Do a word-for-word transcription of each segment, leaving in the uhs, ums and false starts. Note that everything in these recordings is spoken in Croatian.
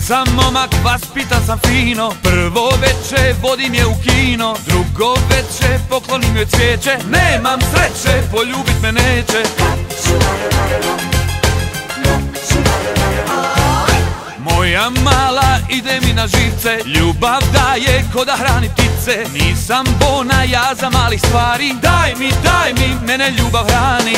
sam momak, vaspitan sam fino. Prvo veče vodim je u kino, drugo veče poklonim joj cvijeće. Nemam sreće, poljubit me neće. Moja mala ide mi na živce, ljubav daje ko da hrani ptice. Nisam bona ja za malih stvari, daj mi, daj mi, mene ljubav hrani.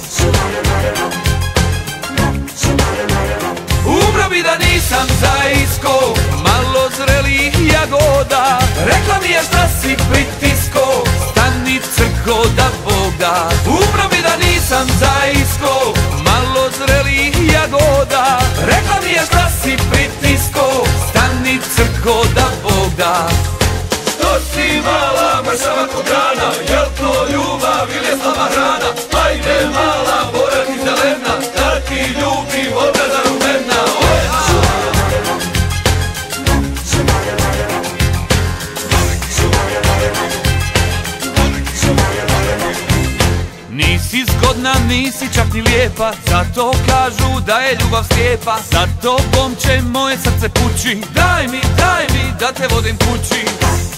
Umro bi da nisam zaisko, malo zrelih jagoda. Rekla mi je šta si pritisko, stani crko da Bog da. Umro bi da nisam zaisko, malo zrelih jagoda. Rekla mi je šta si pritisko, stani crko da Bog da. Što si mala, mršava ko grana, jel to ljubav ili je slaba hrana? Ajde mala, bora ti zelena, da ti ljubim obraza rumena. Nisi zgodna, nisi čak ni lijepa, zato kažu da je ljubav slijepa. Za tobom će moje srce pući, daj mi, daj mi da te vodim kući.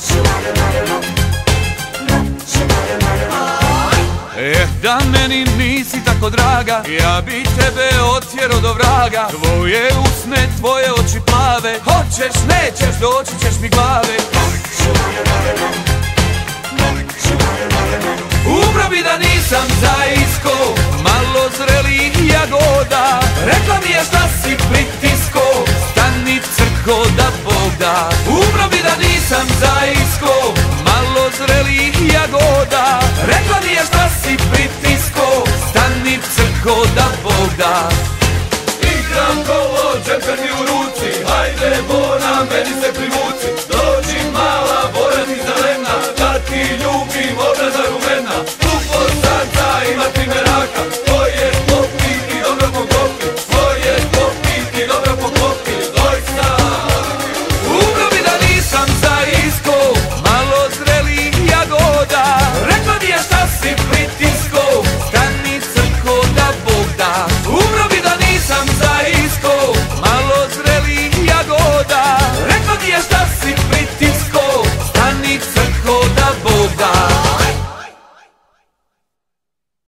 Eh, da meni nisi tako draga, ja bi tebe otjero do vraga. Tvoje usne, tvoje oči plave, hoćeš, nećeš, doći ćeš mi glave. Umro bi da nisam zaisko, malo zrelih jagoda. Rekla mi je šta si pritisko, stani crko da Bog da. Umro bi da nisam zaisko, malo zrelih jagoda. Rekla mi je šta si pritisko, stani crko da Bog da. Igram kolo, džemper mi u ruci, hajde bona, meni se pri